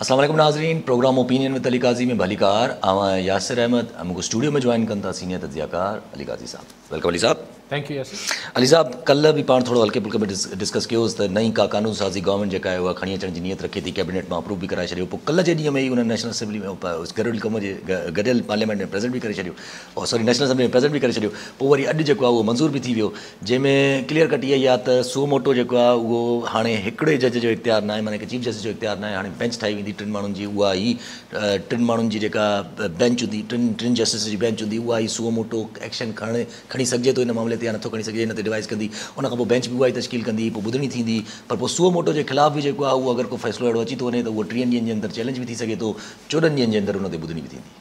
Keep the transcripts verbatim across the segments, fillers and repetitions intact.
अस्सलाम वालेकुम नाज़रीन, program opinion with Ali Qazi में भली कार आवा यासिर अहमद हमको स्टूडियो में ज्वाइन कंदा सीनियर तज्जियाकार अली काजी साहब। वेलकम अली साहब। Thank you Yasir. अली साहब, कल भी पाण थोड़ो हल्के फुल्के में डिस्कस कयो त नई का कानून साज़ी गवर्नमेंट जेका आहे उहा खणी अचण जी नियत रखे थी, कैबिनेट में अप्रूव भी कराए छॾियो, पोइ कल जे ॾींहं में ई उन नेशनल असेंबली में गॾियल कम जे गॾियल पार्लियामेंट में प्रेज़ेंट भी करे छॾियो, और सॉरी नेशनल असेंबली में प्रेज़ेंट भी करे छॾियो, पोइ वरी अॼु जेको आहे उहो मंज़ूर भी थी वियो, जंहिंमें क्लियर कट इहा ई आहे त सो मोटो जेको आहे उहो हाणे हिकिड़े जज जो इख्तियार न आहे, माना कि चीफ जस्टिस जो इख्तियार न आहे, हाणे बेंच ठाही वेंदी टिनि माण्हुनि जी, उहा ई टिनि माण्हुनि जी जेका बेंच हूंदी, टिनि टिनि जस्टिस जी बेंच हूंदी, उहा ई सो मोटो एक्शन खणे खणी सघिजे थो इन मामले ते या नथो खणी सघिजे, हिन ते डिवाइस कंदी, उन खां पोइ बेंच बि उहा ई तश्कील कंदी, पोइ ॿुधणी थींदी, पर पोइ सो मोटो जे ख़िलाफ़ बि जेको आहे उहो अगरि को फ़ैसिलो अहिड़ो अची थो वञे त उहो टीहनि ॾींहंनि जे अंदरि चैलेंज भी थी सघे थो, चोॾहनि ॾींहंनि जे अंदरि उन ते ॿुधणी बि थींदी।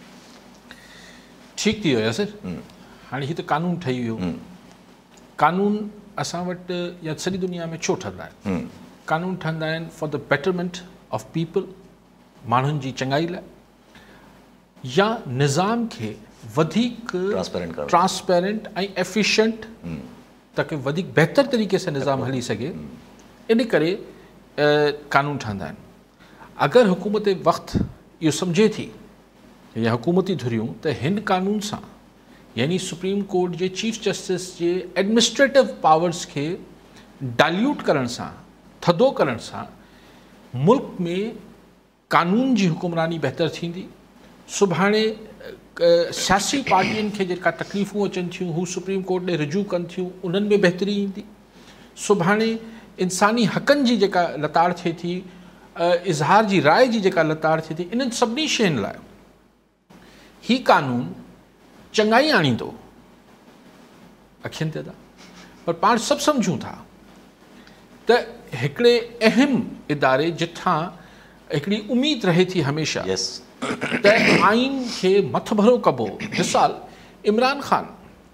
ठीकु थी वियो यासिर। हाणे हीअ त कानून ठही वियो। कानून असां वटि या सॼी दुनिया में छो ठहंदा आहिनि? कानून ठहंदा आहिनि for the betterment of people, माण्हुनि जी चङाई लाइ, या निज़ाम खे वधीक ट्रांसपेरेंट करणु, ट्रांसपेरेंट ऐं एफिशिएंट, ताकि वधीक बहितर तरीक़े सां निज़ाम हली सघे, इन करे कानून ठहंदा आहिनि। अगरि हुकूमत वक़्तु इहो सम्झे थी या हुकूमती धुरियूं त हिन कानून सां यानी सुप्रीम कोर्ट जे चीफ जस्टिस जे एडमिनिस्ट्रेटिव पावर्स खे डाइल्यूट करण सां, थधो करण सां मुल्क में कानून जी हुकुमरानी बहितर थींदी, सुभाणे सियासी पार्टियुनि खे जेका तकलीफ़ूं अचनि थियूं हू सुप्रीम कोर्ट ॾे रुजू कनि थियूं, उन्हनि में बहितरी ईंदी, सुभाणे इंसानी हक़नि जी जेका लताड़ थिए थी, इज़हार जी राय जी जेका लताड़ थिए थी, इन्हनि सभिनी शयुनि लाइ ही कानून चङाई आणींदो अखियुनि ते था। पर पाण सभु सम्झूं था त हिकिड़े अहम इदारे जिथां हिकिड़ी उम्मीद रहे थी हमेशह yes. त आइन खे मथभरो कबो। मिसाल इमरान ख़ान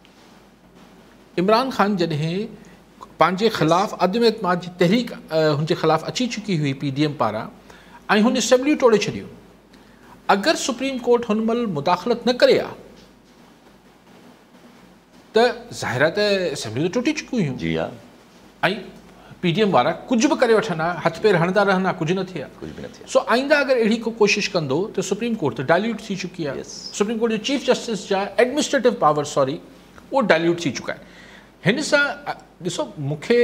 इमरान ख़ान जॾहिं पंहिंजे ख़िलाफ़ अदम एतमाद जी तहरीक हुनजे ख़िलाफ़ अची चुकी हुई पी डी एम पारां, ऐं हुन असेंबली टोड़े छॾियो, अगरि सुप्रीम कोर्ट हुन महिल मुदाख़लत न करे आ त ज़ाहिर आहे त असेंबली त टुटी चुकियूं हुयूं। जी हा। ऐं पी डी एम वारा कुझु बि करे वठंदा, हथ पेर हणंदा रहंदा, कुझु न थिया, कुझु बि न थिया। सो आईंदा अगरि अहिड़ी को कोशिशि कंदो त सुप्रीम कोर्ट त डाइल्यूट थी चुकी आहे। yes. सुप्रीम कोर्ट जे चीफ जस्टिस जा एडमिनिस्ट्रेटिव पावर सॉरी उहो डाइल्यूट थी चुका आहे। हिन सां ॾिसो, मूंखे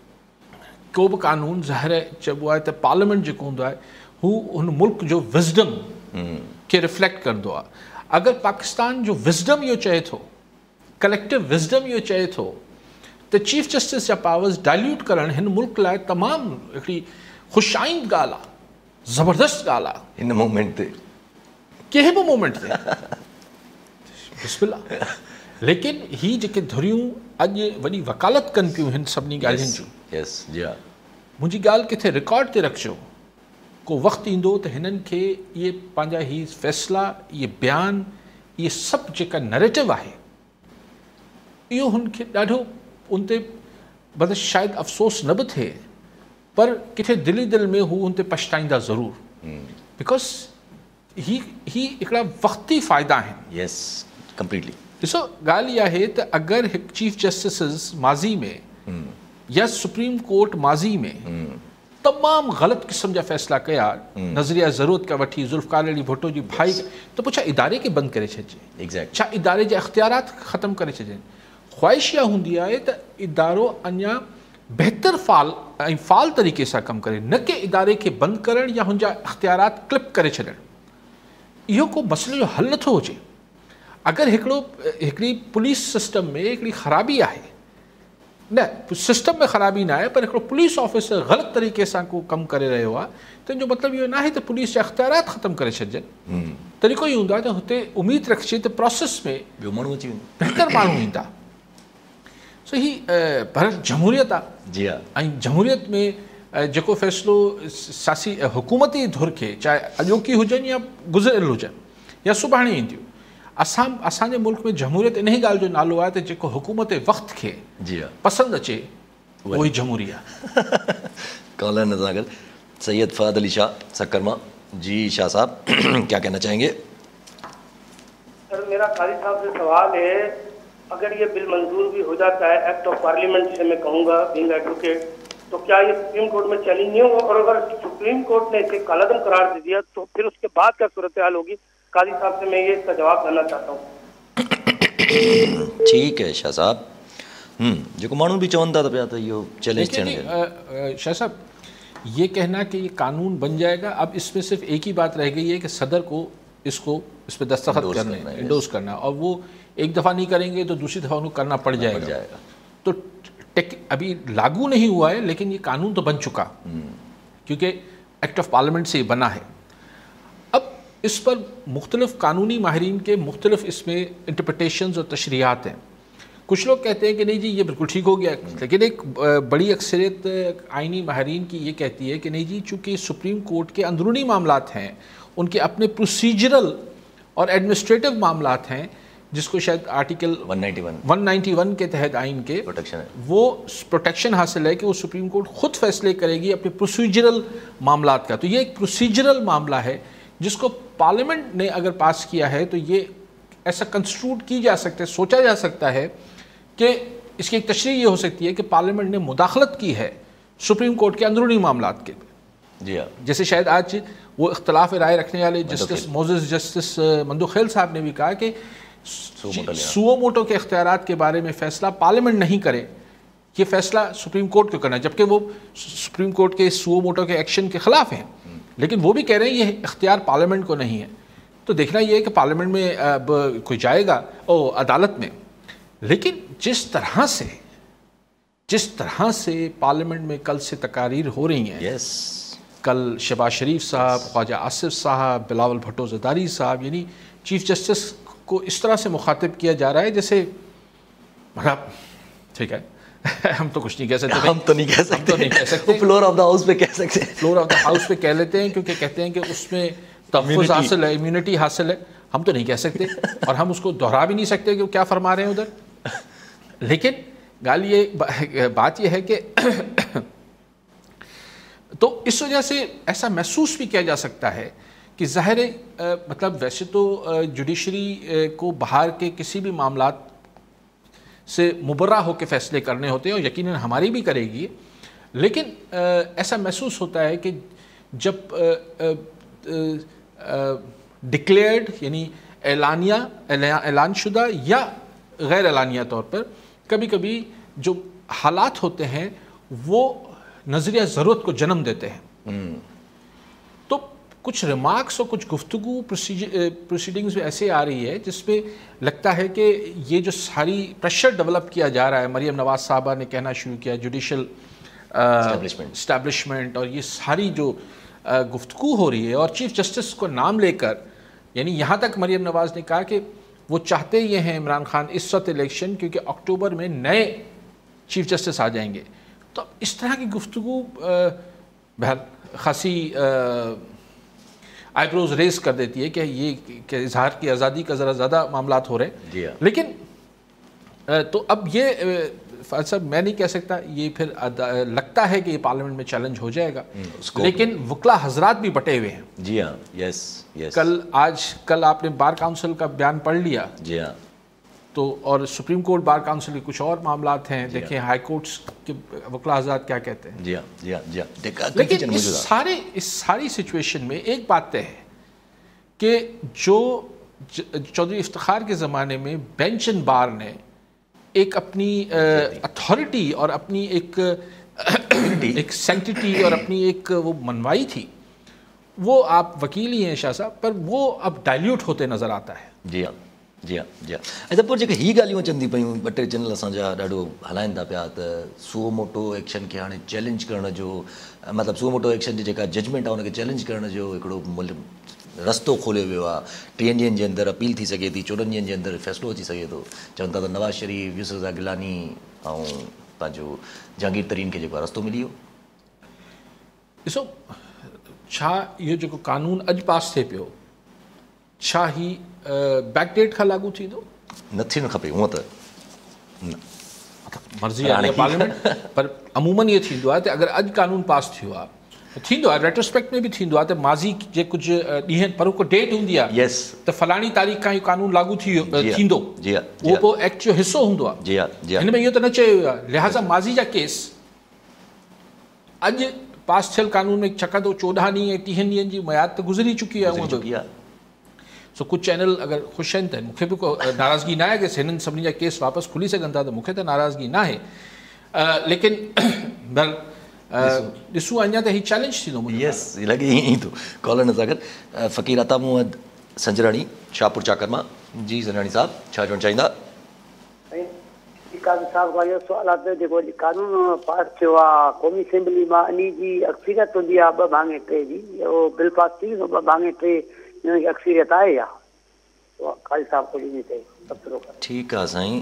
को बि कानून ज़ाहिर चइबो आहे त पार्लियामेंट जेको हूंदो आहे हू हुन मुल्क जो विज़डम खे रिफ्लेक्ट कंदो आहे। अगरि पाकिस्तान जो विज़डम इहो चए थो, कलेक्टिव विज़डम इहो चए थो त चीफ जस्टिस जा पावर्स डाइल्यूट करणु हिन मुल्क लाइ तमामु हिकिड़ी ख़ुशाइंद ॻाल्हि आहे, ज़बरदस्त ॻाल्हि आहे हिन मोमेंट ते, कंहिं बि मोमेंट ते बिस्मिल्लाह। लेकिन ही जेके धुरियूं अॼु वॾी वकालत कनि पियूं हिन सभिनी ॻाल्हियुनि जूं, yes. जी हा। मुंहिंजी ॻाल्हि किथे रिकॉर्ड ते रखिजो, को वक़्तु ईंदो त हिननि खे इहे पंहिंजा ही फ़ैसिला, इहे बयान, इहे सभु जेका नैरेटिव आहे, इहो हुनखे ॾाढो उन ते बद शायदि अफ़सोस न बि थिए, पर किथे दिली दिलि में हू उन ते पछताईंदा ज़रूरु, बिकॉज़ ही ही हिकिड़ा वक़्ती फ़ाइदा आहिनि। Yes, completely. ॾिसो, ॻाल्हि इहा आहे त अगरि हिकु चीफ जस्टिस माज़ी में या सुप्रीम कोर्ट माज़ी में तमामु ग़लति क़िस्म जा फ़ैसिला कया, नज़रिया ज़रूरत खां वठी ज़ुल्फ़िकार अली भुट्टो जी भाई, त पोइ छा इदारे खे बंदि करे छॾिजे? एग्ज़ैक्ट। छा इदारे जा इख़्तियारात ख़तमु करे छॾिजनि? ख़्वाहिश इहा हूंदी आहे त इदारो अञा बहितर फ़ाल ऐं फ़ाल तरीक़े सां कमु करे, न कि इदारे खे बंदि करणु या हुनजा इख़्तियारात क्लिप करे छॾणु। इहो को मसइले जो हल नथो हुजे। अगरि हिकिड़ो हिकिड़ी पुलिस सिस्टम में हिकिड़ी ख़राबी आहे, न सिस्टम में ख़राबी न आहे, पर हिकिड़ो पुलिस ऑफिसर ग़लति तरीक़े सां को कमु करे रहियो आहे, त हिन जो मतिलबु इहो न आहे त पुलिस जा इख़्तियारात ख़तमु करे छॾिजनि। तरीक़ो इहो हूंदो आहे त हुते उमेद रखिजे त प्रोसेस में ॿियो माण्हू अची वेंदो, बहितर माण्हू ईंदा। सो ही भारत जमहूरियत आहे। जी हा। ऐं जमहूरियत में जेको फ़ैसिलो सियासी हुकूमती धुर खे, चाहे अॼोकी हुजनि या गुज़िरियल हुजनि या सुभाणे ईंदियूं, असां असांजे मुल्क में जमहूरियत इन ई ॻाल्हि जो नालो आहे त जेको हुकूमत वक़्त खे जी हा पसंदि अचे उहो ई जमहूरी आहे। कॉलर नज़र सैयद फ़हद अली शाह सक्करमा। जी शाह साहब, क्या कहना चाहेंगे? सर, मेरा कारी साहब से सवाल है, अगर ये बिल मंजूर भी हो जाता है, एक्ट ऑफ पार्लियामेंट जिसे मैं कहूँगा बीइंग एडवोकेट, تو کیا یہ سپریم کورٹ میں چیلنج نہیں ہوگا؟ اور اگر سپریم کورٹ نے اسے کالعدم قرار دے دیا تو پھر اس کے بعد کیا صورتحال ہوگی؟ قاضی صاحب سے میں یہ اس کا جواب کرنا چاہتا ہوں. ٹھیک ہے شاہ صاحب. ہوں جو مانو بھی چون تھا پیا تو یہ چیلنج شاہ صاحب یہ کہنا کہ یہ قانون بن جائے گا، اب اس میں صرف ایک ہی بات رہ گئی ہے کہ صدر کو اس کو اس پہ دستخط کرنے انڈوز کرنا، اور وہ ایک دفعہ نہیں کریں گے تو دوسری دفعہ ان کو کرنا پڑ جائے گا. تو ابھی لاگو نہیں ہوا ہے لیکن یہ قانون تو بن چکا کیونکہ ایکٹ آف پارلیمنٹ سے یہ بنا ہے. اب اس پر مختلف قانونی ماہرین کے مختلف اس میں انٹرپریٹیشنز اور تشریحات ہیں. کچھ لوگ کہتے ہیں کہ نہیں جی یہ بالکل ٹھیک ہو گیا، لیکن ایک بڑی اکثریت آئینی ماہرین کی یہ کہتی ہے کہ نہیں جی چونکہ سپریم کورٹ کے اندرونی معاملات ہیں، ان کے اپنے پروسیجرل اور ایڈمنسٹریٹو معاملات ہیں جس کو شاید آرٹیکل ون نائنٹی ون کے تحت آئین کے وہ پروٹیکشن حاصل ہے کہ وہ سپریم کورٹ خود فیصلے کرے گی اپنے پروسیجرل معاملات کا. تو یہ ایک پروسیجرل معاملہ ہے جس کو پارلیمنٹ نے اگر پاس کیا ہے تو یہ ایسا کنسٹروڈ کی جا سکتا ہے، سوچا جا سکتا ہے کہ اس کی ایک تشریح یہ ہو سکتی ہے کہ پارلیمنٹ نے مداخلت کی ہے سپریم کورٹ کے اندرونی معاملات کے. جی ہاں، جیسے شاید آج وہ اختلاف رائے رکھنے والے جسٹس موزز جسٹس مندوخیل صاحب نے بھی کہا کہ سوو موٹو کے اختیارات کے بارے میں فیصلہ پارلیمنٹ نہیں کرے، یہ فیصلہ سپریم کورٹ کو کرنا ہے، جبکہ وہ سپریم کورٹ کے سوو موٹو کے ایکشن کے خلاف ہیں، لیکن وہ بھی کہہ رہے ہیں یہ اختیار پارلیمنٹ کو نہیں ہے. تو دیکھنا یہ ہے کہ پارلیمنٹ میں اب کوئی جائے گا او عدالت میں، لیکن جس طرح سے جس طرح سے پارلیمنٹ میں کل سے تقاریر ہو رہی ہیں، yes. کل شہباز شریف صاحب، خواجہ آصف صاحب، بلاول بھٹو زرداری صاحب، یعنی چیف جسٹس کو اس طرح سے مخاطب کیا جا رہا ہے جیسے مطلب ٹھیک ہے ہم تو کچھ نہیں کہہ سکتے، ہم تو نہیں کہہ سکتے، نہیں کہہ سکتے فلور آف دا ہاؤس پہ کہہ سکتے ہیں، فلور آف دا ہاؤس پہ کہہ لیتے ہیں کیونکہ کہتے ہیں کہ اس میں تحفظ حاصل ہے، امیونٹی حاصل ہے. ہم تو نہیں کہہ سکتے اور ہم اس کو دہرا بھی نہیں سکتے کہ وہ کیا فرما رہے ہیں ادھر. لیکن گال یہ بات یہ ہے کہ تو اس وجہ سے ایسا محسوس بھی کیا جا سکتا ہے کہ ظاہر مطلب ویسے تو جوڈیشری کو باہر کے کسی بھی معاملات سے مبرہ ہو کے فیصلے کرنے ہوتے ہیں اور یقیناً ہماری بھی کرے گی، لیکن ایسا محسوس ہوتا ہے کہ جب ڈکلیئرڈ یعنی اعلانیہ اعلان شدہ یا غیر اعلانیہ طور پر کبھی کبھی جو حالات ہوتے ہیں وہ نظریہ ضرورت کو جنم دیتے ہیں. تو کچھ ریمارکس اور کچھ گفتگو پروسیڈنگز میں ایسے آ رہی ہے جس پہ لگتا ہے کہ یہ جو ساری پریشر ڈیولپ کیا جا رہا ہے، مریم نواز صاحبہ نے کہنا شروع کیا جوڈیشل اسٹیبلشمنٹ اور یہ ساری جو گفتگو ہو رہی ہے، اور چیف جسٹس کو نام لے کر یعنی یہاں تک مریم نواز نے کہا کہ وہ چاہتے یہ ہیں عمران خان اس وقت الیکشن کیونکہ اکتوبر میں نئے چیف جسٹس آ جائیں گے. تو اس طرح کی گفتگو بہر خاصی آئی بروز ریز کر دیتی ہے کہ یہ کہ اظہار کی آزادی کا ذرا زیادہ معاملات ہو رہے ہیں. لیکن تو اب یہ فاضل صاحب میں نہیں کہہ سکتا، یہ پھر لگتا ہے کہ یہ پارلیمنٹ میں چیلنج ہو جائے گا، لیکن وکلا حضرات بھی بٹے ہوئے ہیں. جی ہاں، یس یس. کل آج کل آپ نے بار کاؤنسل کا بیان پڑھ لیا. جی ہاں. تو اور سپریم کورٹ بار کاؤنسل کے کچھ اور معاملات ہیں، دیکھیں ہائی کورٹس کے وکلا حضرات کیا کہتے ہیں. جی ہاں جی ہاں جی ہاں. لیکن اس سارے اس ساری سچویشن میں ایک بات طے ہے کہ جو چودھری افتخار کے زمانے میں بینچ اینڈ بار نے ایک اپنی اتھارٹی اور اپنی ایک ایک سینکٹیٹی اور اپنی ایک وہ منوائی تھی، وہ آپ وکیل ہی ہیں شاہ صاحب، پر وہ اب ڈائلیوٹ ہوتے نظر آتا ہے. جی ہاں جی ہاں جی ہاں. اچھا پور जेके ही ॻाल्हियूं अचनि थी पयूं ॿ टे चैनल असांजा ॾाढो हलाइनि था पिया त सुओ मोटो एक्शन खे हाणे चैलेंज करण जो मतिलबु सुओ मोटो एक्शन जी जेका जजमेंट आहे उनखे चैलेंज करण जो हिकिड़ो रस्तो खोलियो वियो आहे. टीहनि ॾींहंनि जे अंदरि अपील थी सघे थी, चोॾहनि ॾींहंनि जे अंदरि फ़ैसिलो अची सघे थो. चवनि था त नवाज़ शरीफ़, यूसुफ रज़ा गिलानी ऐं पंहिंजो जहांगीर तरीन खे जेको आहे रस्तो मिली वियो. ॾिसो छा इहो जेको कानून अॼु पास थिए पियो छा ही बैकडेट खां लागू थींदो? न थियणु खपे हूअं त न, मर्ज़ी आहे पार्लियामेंट, पर अमूमन इहो थींदो आहे त अगरि अॼु कानून पास थियो आहे थींदो आहे, रेट्रोस्पेक्ट में बि थींदो आहे त माज़ी जे कुझु ॾींहं पर को डेट हूंदी आहे यस त फलाणी तारीख़ खां इहो कानून लागू थी थींदो, जी हा, उहो पोइ एक्ट जो हिसो हूंदो आहे. जी हा जी हा. हिन में इहो त न चयो वियो आहे. लिहाज़ा माज़ी जा केस अॼु पास थियल कानून में छाकाणि त चोॾहं ॾींहं ऐं टीहनि ॾींहंनि जी मियाद त गुज़री चुकी आहे गुज़री चुकी आहे। सो कुझु चैनल अगरि ख़ुशि आहिनि त मूंखे बि को नाराज़गी न आहे की हिननि सभिनी जा केस वापसि खुली सघनि था, त मूंखे त नाराज़गी न आहे, लेकिन बहर ॾिसूं अञा त हीउ चैलेंज थींदो। यस लॻे ईअं ई थो। कॉलर न सां गॾु फ़क़ीर अता मोहम्मद संजराणी शाहपुर चाकर मां। जी संजराणी साहब छा चवणु चाहींदा? काज़ी साहब खां इहो सुवालु आहे त जेको कानून पास थियो आहे क़ौमी असेंबली मां, इन जी अक्सरियत हूंदी आहे ॿ भाङे टे जी, उहो बिल पास थी वेंदो ॿ भाङे टे हिन जी अक्सरियत आहे या? काज़ी साहब कुझु इन ते तबसरो करे। ठीकु आहे साईं।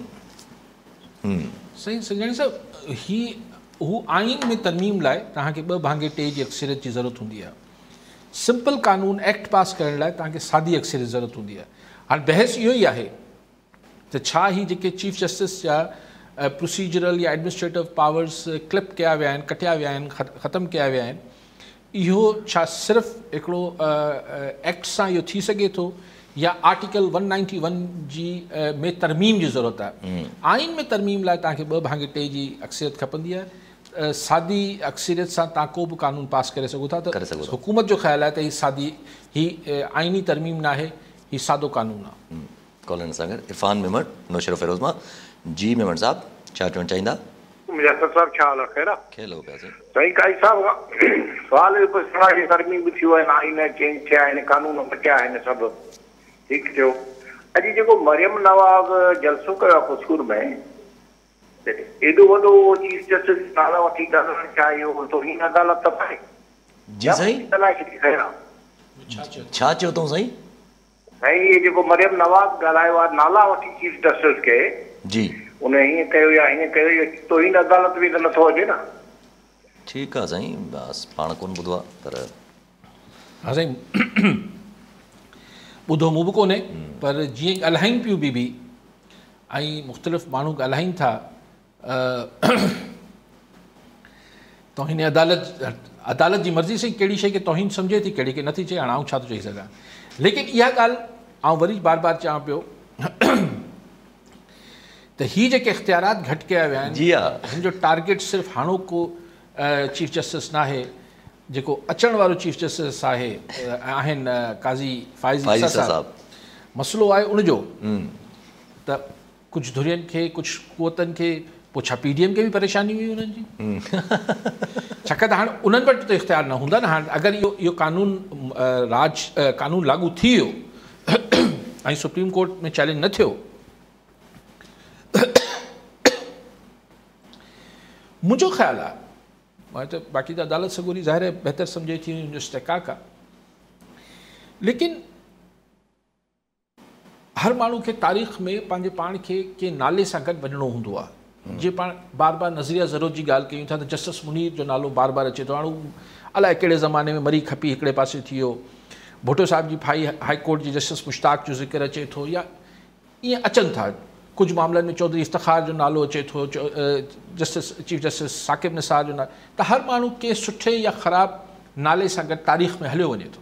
साईं संजराणी साहब, ही हू आइन में तरमीम लाइ तव्हांखे ॿ भाङे टे जी अक्सरियत जी ज़रूरत हूंदी आहे। सिंपल कानून एक्ट पास करण लाइ तव्हांखे सादी अक्सरियत जी ज़रूरत हूंदी आहे। हाणे बहस इहो ई आहे त छा ही जेके चीफ जस्टिस जा प्रोसीजरल या एडमिनिस्ट्रेटिव पावर्स क्लिप कया विया आहिनि, कटिया विया आहिनि, ख़तमु कया विया आहिनि, इहो छा सिर्फ़ु हिकिड़ो एक्ट सां इहो थी सघे थो या आर्टिकल वन नाइंटी वन जी में तरमीम जी ज़रूरत आहे? आइन में तरमीम लाइ तव्हांखे ॿ भाङे टे जी अक्सरियत खपंदी आहे। सादी अक्सरियत सां तव्हां को बि कानून पास करे सघो था। त हुकूमत जो ख़्यालु आहे त हीअ सादी हीअ आइनी तरमीम न आहे, हीअ सादो कानून आहे। कॉलन सां गॾु इरफान मेमण नौशरो फिरोज़ मां। जी मेमण साहब छा चवणु चाहींदा? मुजस्सर साहब छा हाल आहे? ख़ैर आहे? खेल हो पिया साईं काज़ी साहब सुवाल जी तरमीम बि थियो आहिनि, आइन चेंज थिया आहिनि, कानून मटिया आहिनि, सभु ठीकु थियो। अॼु जेको मरियम नवाज़ जलसो कयो आहे कसूर में, एॾो वॾो चीफ जस्टिस नाला वठी ॻाल्हाइणु छा इहो तौहीन अदालत त आहे? जी साईं छा चयो अथऊं साईं? साईं इहे जेको मरियम नवाज़ ॻाल्हायो आहे नाला वठी चीफ जस्टिस खे, जी उन हीअं कयो या हीअं कयो, तौहीन अदालत बि त नथो अचे न। ठीकु आहे साईं, बसि पाण कोन ॿुधो आहे पर हा साईं ॿुधो मूं बि कोन्हे, पर जीअं ॻाल्हाइनि पियूं बि बि ऐं मुख़्तलिफ़ माण्हू ॻाल्हाइनि था, तौहीन अदालत अदालत जी मर्ज़ी सां कहिड़ी शइ खे तौहीन सम्झे थी, कहिड़ी खे नथी चए। हाणे आउं छा थो चई सघां, लेकिन इहा ॻाल्हि आउं वरी बार बार चवां पियो त हीअ जेके इख़्तियारात घटि कया विया आहिनि, जी हा, हिन जो टारगेट सिर्फ़ु हाणोको चीफ जस्टिस न आहे, जेको अचण वारो चीफ जस्टिस आहे आहिनि काज़ी फ़ाइज़ साहब, मसइलो आहे उनजो त कुझु धुरियुनि खे, कुझु क़ुवतनि खे, पोइ छा पी डी एम खे बि परेशानी हुई उन्हनि जी, छाकाणि त हाणे उन्हनि वटि त इख़्तियार न हूंदा न। हाणे अगरि इहो इहो कानून राज कानून लागू थी वियो ऐं सुप्रीम कोर्ट में चैलेंज न थियो, मुंहिंजो ख़्यालु आहे, मां त बाक़ी त अदालत सॻोरी ज़ाहिर आहे बहितर सम्झे थी हुनजो इस्तेकाक आहे, लेकिन हर माण्हू खे तारीख़ में पंहिंजे पाण खे कंहिं नाले सां गॾु वञिणो हूंदो आहे। जीअं पाण बार बार नज़रिया ज़रूरत जी ॻाल्हि कयूं था त जस्टिस मुनीर जो नालो बार बार अचे थो। हाणे अलाए कहिड़े ज़माने में मरी खपी हिकिड़े पासे थी वियो, भुट्टो साहिब जी फाई हाई कोर्ट जी जस्टिस मुश्ताक जो ज़िक्र अचे थो, या ईअं अचनि था। कुझु मामलनि में चौधरी इफ़्तिख़ार जो नालो अचे थो, justice chief justice Saqib Nisar जो नालो, त हर माण्हू कंहिं सुठे या ख़राबु नाले सां गॾु तारीख़ में हलियो वञे थो।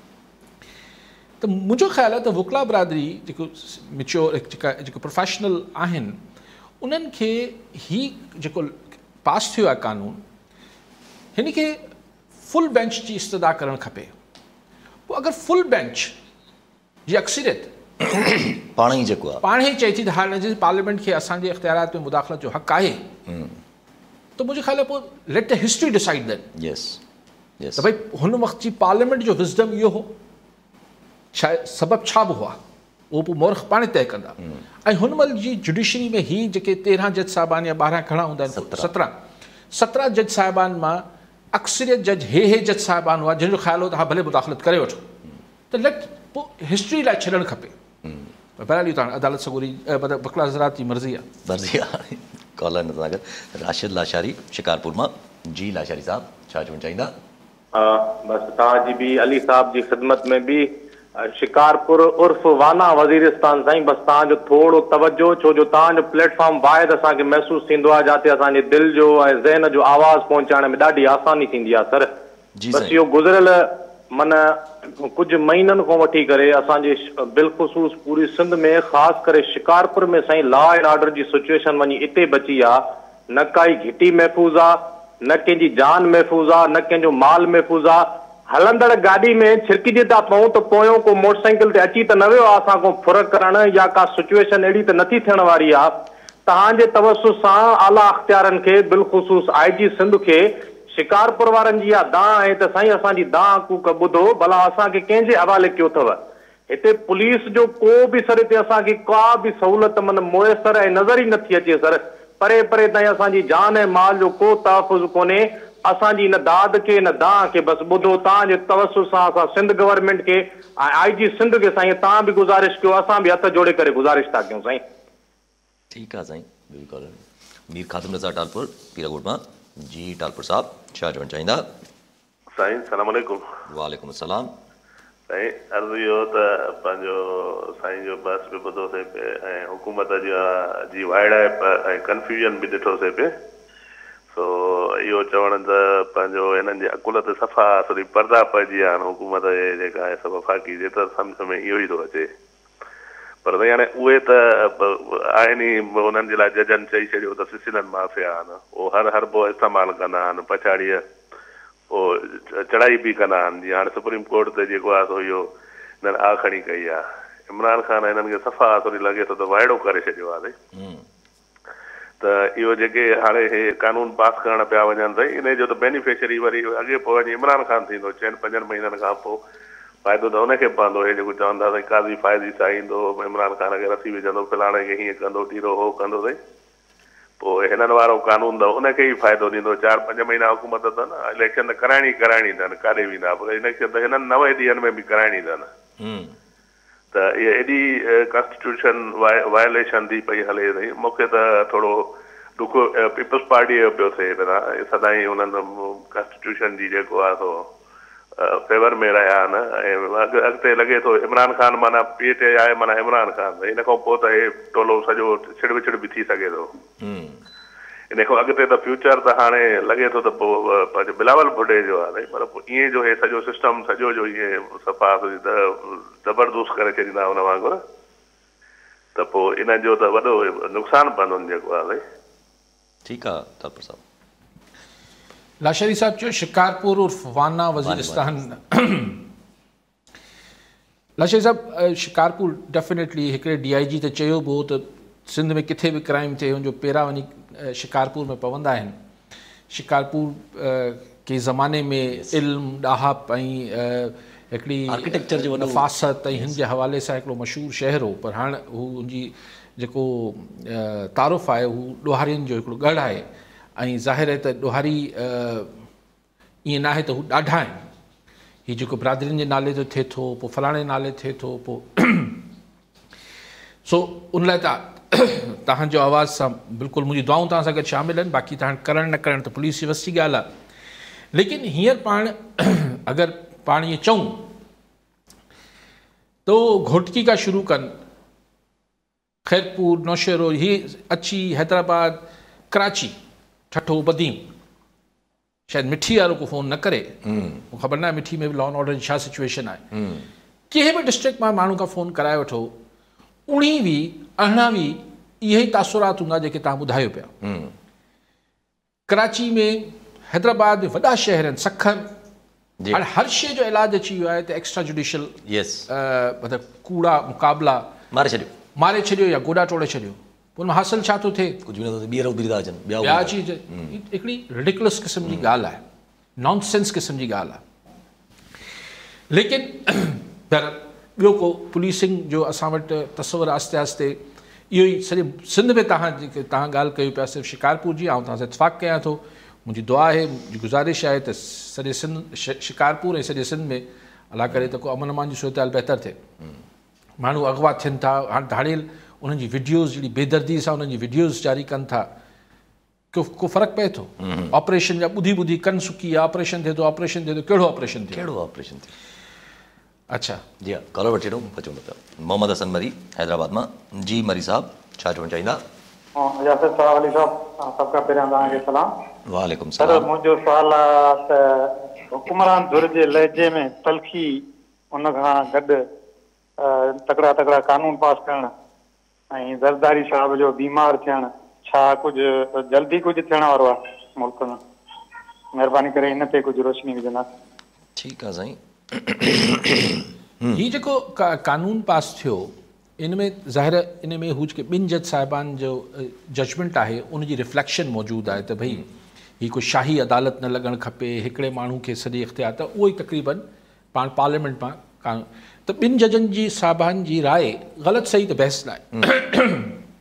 त मुंहिंजो ख़्यालु आहे त वकला बिरादरी जेको मिच्योर जेका जेको प्रोफेशनल आहिनि, उन्हनि खे ही जेको पास थियो आहे कानून, हिन खे फुल बेंच जी इस्तदा करणु खपे। पोइ अगरि फुल बेंच जी अक्सरियत पाण ई जेको आहे पाण ई चए थी त हाणे जे पार्लियामेंट खे असांजे इख़्तियारात में मुदाख़लत जो हक़ आहे, त मुंहिंजे ख़्याल आहे पोइ let the history decide then. Yes yes त भई हुन वक़्त जी पार्लियामेंट जो विज़डम इहो हो, छा सबबु छा बि हुआ, उहो पोइ मौरख पाण तय कंदा। ऐं हुन महिल जी जुडिशरी में ही जेके तेरहं जज साहिबान या ॿारहं घणा हूंदा आहिनि, सत्रहं सत्रहं जज साहिबान मां अक्सरियत जज हे हे जज साहिबान हुआ जंहिंजो ख़्यालु हो त हा भले मुदाख़लत करे वठो, त लेट पोइ हिस्ट्री लाइ छॾणु खपे। बहरहाल इहो त हाणे अदालत सॻोरी मतिलबु वकला हज़रात जी मर्ज़ी आहे मर्ज़ी आहे। कॉलर नज़र अगरि राशिद लाशारी शिकारपुर मां। जी लाशारी साहब छा चवणु चाहींदा? हा बसि तव्हांजी बि अली साहब जी ख़िदमत में बि शिकारपुर उर्फ़ वाना वज़ीरिस्तान साईं, बसि तव्हांजो थोरो तवजो, छो जो तव्हांजो प्लेटफॉर्म वाहिद असांखे महसूसु थींदो आहे जिते असांजे दिलि जो ऐं ज़हन जो आवाज़ु पहुचाइण में ॾाढी आसानी थींदी आहे सर। बसि इहो गुज़िरियल माना कुझु महीननि खां वठी करे असांजे बिलख़ुसूस पूरी सिंध में ख़ासि करे शिकारपुर में साईं लॉ एंड ऑर्डर जी सिचुएशन वञी इते बची आहे। न काई घिटी महफ़ूज़ आहे, न कंहिंजी जान महफ़ूज़ आहे, न कंहिंजो माल महफ़ूज़ आहे। हलंदड़ गाॾी में छिरकिजी था पऊं त पोयों को मोटरसाइकिल ते अची त न वियो आहे असां को फुरक करणु, या का सिचुएशन अहिड़ी त नथी थियण वारी आहे। तव्हांजे तवसुस सां आला अख़्तियारनि खे बिलख़ुसूस आई जी सिंध खे शिकारपुर वारनि जी इहा दां आहे त साईं असांजी दां कूक ॿुधो भला असांखे कंहिंजे हवाले कयो अथव। हिते पुलिस जो को बि सर ते असांखे का बि सहूलियत मन मुयसर ऐं नज़र ई नथी अचे सर। परे परे ताईं असांजी जान ऐं माल जो को तहफ़ुज़ कोन्हे। असांजी न दाद खे न दां खे बसि ॿुधो तव्हांजे तवसुस सां असां सिंध गवर्नमेंट खे ऐं आई जी सिंध खे साईं तव्हां बि गुज़ारिश कयो, असां बि हथ जोड़े करे गुज़ारिश था कयूं साईं। ठीकु आहे साईं, बिल्कुलु। मीर ख़ातिम रज़ा टालपुर पीराकोट मां। जी टालपुर साहब छा चवणु चाहींदा? साईं सलाम अलैकुम। वालेकुम अस्सलाम। साईं अर्ज़ु इहो त पंहिंजो साईं जो बस बि ॿुधोसीं पिए ऐं हुकूमत जी वाइड़ा ऐं कंफ्यूजन बि ॾिठोसीं पिए। सो इहो चवण त पंहिंजो हिननि जे अकुल ते सफ़ा थोरी पर्दा पइजी विया आहिनि हुकूमत जे जेका आहे सभु वफ़ाक़ी जे त सम्झ में इहो ई थो अचे। पर भई हाणे उहे त आहिनि ई उन्हनि जे लाइ जजनि चई छॾियो त सिलसिलनि माफ़िया आहिनि, उहो हर हरबो इस्तेमालु कंदा आहिनि, पछाड़ीअ पोइ चढ़ाई बि कंदा आहिनि। जीअं हाणे सुप्रीम कोर्ट ते जेको आहे सो इहो हिननि आखणी कई आहे। इमरान ख़ान हिननि खे सफ़ा थोरी लॻे थो त वाइड़ो करे छॾियो आहे त इहो जेके हाणे हे कानून पास करणु पिया वञनि त इन जो त बेनिफिशरी वरी अॻे पोइ वञी इमरान ख़ान थींदो। चइनि पंजनि महीननि खां पोइ फ़ाइदो त हुनखे पवंदो। हे जेको चवंदा साईं काज़ी फ़ाइदी सां ईंदो, इमरान ख़ान खे रसी विझंदो, फलाणे खे हीअं कंदो, टीरो हो कंदो साईं, पोइ हिननि वारो कानून त उनखे ई फ़ाइदो ॾींदो। चारि पंज महीना हुकूमत अथनि, इलेक्शन त कराइणी कराइणी अथनि, काॾे वेंदा पर इलेक्शन त हिननि नवे ॾींहंनि में बि कराइणी अथनि। त इहा एॾी कॉन्स्टिट्यूशन वायोलेशन थी पई हले साईं। मूंखे त थोरो ॾुख पीपल्स पार्टीअ जो पियो थिए पिया सदाईं हुननि कॉन्स्टिट्यूशन जी जेको आहे सो फेवर में रहिया आहिनि ऐं अॻिते लॻे थो इमरान ख़ान माना पीए ते आहे माना इमरान ख़ान इन खां पोइ त हे टोलो सॼो छिड़ विछड़ बि थी सघे थो। इन खां अॻिते त फ्यूचर त हाणे लॻे थो त पोइ पंहिंजो बिलावल भुटे जो आहे पर पोइ ईअं जो हे सॼो सिस्टम सॼो जो ईअं सफ़ा ज़बरदस्त करे छॾींदा हुन वांगुरु त पोइ इन जो त वॾो नुक़सानु पवंदो जेको आहे। ठीकु आहे टालपुर साहब। लाशरी साहब चयो शिकारपुर उर्फ वाना वज़ीरिस्तान। लाशरी साहब शिकारपुर डेफिनेटली हिकिड़े डी आई जी त चयो बि हो त सिंध में किथे बि क्राइम थिए हुनजो पेरा वञी शिकारपुर में पवंदा आहिनि। शिकारपुर के ज़माने में इल्म ॾाहप ऐं हिकिड़ी आर्किटेक्चर जो नफ़ासत ऐं हिन जे हवाले सां हिकिड़ो मशहूरु शहर हो, पर हाणे हू हुनजी जेको तारुफ़ आहे हू ॾोहारियुनि जो हिकिड़ो गढ़ आहे ऐं ज़ाहिर आहे त ॾोहारी ईअं न आहे त हू ॾाढा आहिनि। हीउ जेको बिरादरियुनि जे नाले जो थिए थो, पोइ फलाणे नाले थिए थो, पोइ सो उन लाइ त तव्हांजो आवाज़ सां बिल्कुलु मुंहिंजी दुआऊं तव्हां सां गॾु शामिल आहिनि। बाक़ी तव्हां करणु न करणु त पुलिस जी वस जी ॻाल्हि आहे। लेकिन हींअर पाण अगरि पाण ईअं चऊं तो घोटकी का शुरू कनि, खैरपुर, नौशेरो, ये अची हैदराबाद, कराची, ठठो, बदीम, शायद मिठी वारो को फ़ोन न करे, मूंखे ख़बर न आहे मिठी में बि लॉ एंड ऑर्डर जी छा सिचुएशन आहे। कंहिं बि डिस्ट्रिक्ट मां माण्हू खां फ़ोन कराए वठो, उणिवीह अरिड़हं इहे ई तासुरात हूंदा जेके तव्हां ॿुधायो पिया। कराची में, हैदराबाद में वॾा शहर आहिनि, सखर, हाणे हर शइ जो इलाजु अची वियो आहे त एक्स्ट्रा जुडिशियल मतिलबु कूड़ा मुक़ाबला मारे छॾियो मारे छॾियो या गोॾा टोड़े छॾियो, पोइ हुन हासिलु छा थो थिए? कुझु बि नथो थिए, ॿीहर उभिरी था अचनि, ॿिया अची हिकिड़ी रिडिकुलस क़िस्म जी ॻाल्हि आहे, नॉनसेंस क़िस्म जी ॻाल्हि आहे। लेकिन ॿियो को पुलिसिंग जो असां वटि तस्वुरु आस्ते आस्ते इहो ई सॼे सिंध में तव्हां जेके तव्हां ॻाल्हि कयो पिया सिर्फ़ु शिकारपुर जी, ऐं तव्हां सां इतफ़ाक़ कयां थो। मुंहिंजी दुआ आहे, मुंहिंजी गुज़ारिश आहे त सॼे सिंध शिकारपुर ऐं सॼे सिंध में अलाह करे त को अमन अमान जी सूरत हाल बहितरु थिए। माण्हू अगवा थियनि था, हाणे धाड़ियल उन्हनि जी वीडियोज़ जहिड़ी बेदर्दी सां उन्हनि जी वीडियोज़ जारी कनि था, को को फ़र्क़ु पए थो? ऑपरेशन जा ॿुधी ॿुधी कनि सुकी आहे, ऑपरेशन थिए थो, ऑपरेशन थिए थो, कहिड़ो ऑपरेशन थियो? कहिड़ो ऑपरेशन थियो? अच्छा जी हा, कॉलर वठी वठूं, अचूं था। मोहम्मद हसन मरी हैदराबाद मां। जी मरी साहब छा चवणु चाहींदा? यासिर साहब अली साहब सभ खां पहिरियां तव्हांखे सलाम। वालेकुम सर, सलाम। मुंहिंजो सुवालु आहे त हुकुमरान धुर जे लहजे में तलखी, उन खां गॾु तकड़ा तकड़ा कानून पास करणु ऐं ज़रदारी साहब जो बीमार थियणु, छा कुझु जल्दी कुझु थियण वारो आहे मुल्क में? महिरबानी करे इन ते कुझु रोशनी विझंदासीं। ठीकु आहे साईं। हीउ जेको का कानून पास थियो इन में ज़ाहिर इन में हू जेके ॿिनि जज साहिबान जो जजमेंट आहे उनजी रिफ्लेक्शन मौजूदु आहे त भई हीअ कोई शाही अदालत न लॻणु खपे, हिकिड़े माण्हू खे सॼी इख़्तियार, त उहो ई तक़रीबन पाण पार्लियामेंट मां कानून त ॿिनि जजनि जी साहिबान जी राय ग़लति सही त बहस लाइ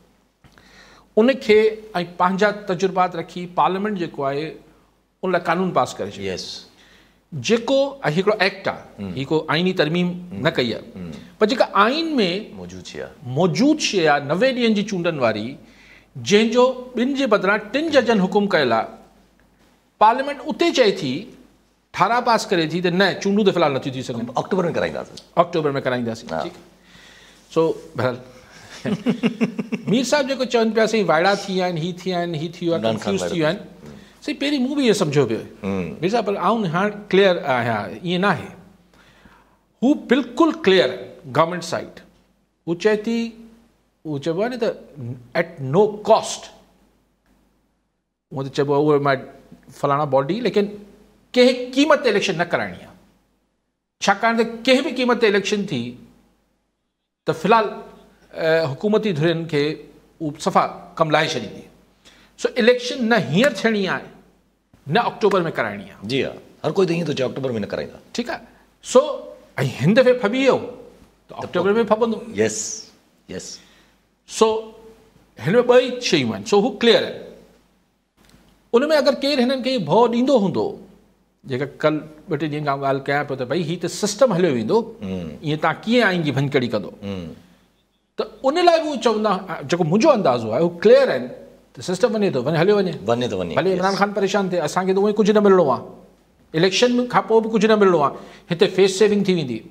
उनखे ऐं पंहिंजा तजुर्बात रखी पार्लियामेंट जेको आहे उन लाइ कानून पास करे छॾियो। यस जेको हिकिड़ो एक्ट आहे, हीअ को आइनी तरमीम न कई आहे, पर जेका आइन में मौजूदु शइ आहे मौजूदु शइ आहे नवे ॾींहंनि जी चूंडनि वारी, जंहिंजो ॿिनि जे बदिरां टिनि जजनि हुकुम कयल आहे, पार्लियामेंट उते चए थी ठाराह पास करे थी त न चूंडूं त फ़िलहालु नथियूं थी सघनि, अक्टूबर में कराईंदासीं अक्टूबर में कराईंदासीं। ठीकु सो बहरहाल मीर साहिब जेको चवनि पिया साईं वाइड़ा थी विया आहिनि, हीअ थी विया आहिनि, हीअ थी वियो आहे, कंफ्यूज़ थी विया आहिनि, साईं पहिरीं मूं बि इहो सम्झो पियो मीर साहिब, पर आउं हाणे क्लियर आहियां, ईअं न आहे, हू बिल्कुलु क्लियर गवर्नमेंट साइड, हू चए थी, हू चइबो आहे न त एट नो कॉस्ट, हूअं त चइबो आहे उहो मां फलाणा बॉडी, लेकिन कंहिं क़ीमत ते इलेक्शन न कराइणी आहे, छाकाणि त कंहिं बि क़ीमत ते इलेक्शन थी त फ़िलहालु हुकूमती धुरियुनि खे उहो सफ़ा कमु लाहे छॾींदी। सो इलेक्शन न हींअर थियणी आहे न अक्टूबर में कराइणी आहे। जी हा, हर कोई त ईअं थो चए अक्टूबर में न कराईंदा। ठीकु आहे, सो ऐं हिन दफ़े फबी वियो त अक्टूबर में फबंदो। यस यस सो हिन में ॿई शयूं आहिनि, सो हू क्लियर आहे। उन में अगरि केरु हिननि खे भउ ॾींदो हूंदो, जेका कल ॿ टे ॾींहं खां ॻाल्हि कयां पियो त भई हीअ त सिस्टम हलियो वेंदो, ईअं तव्हां कीअं आइन जी भंजकड़ी कंदो, त उन लाइ बि हू चवंदा, जेको मुंहिंजो अंदाज़ो आहे हू क्लियर आहिनि त सिस्टम वञे थो, वञे हलियो वञे वञे थो वञे, भले इमरान ख़ान परेशान थिए, असांखे त उहो कुझु न मिलणो आहे, इलेक्शन खां पोइ बि कुझु न मिलणो आहे, हिते फेस सेविंग थी वेंदी।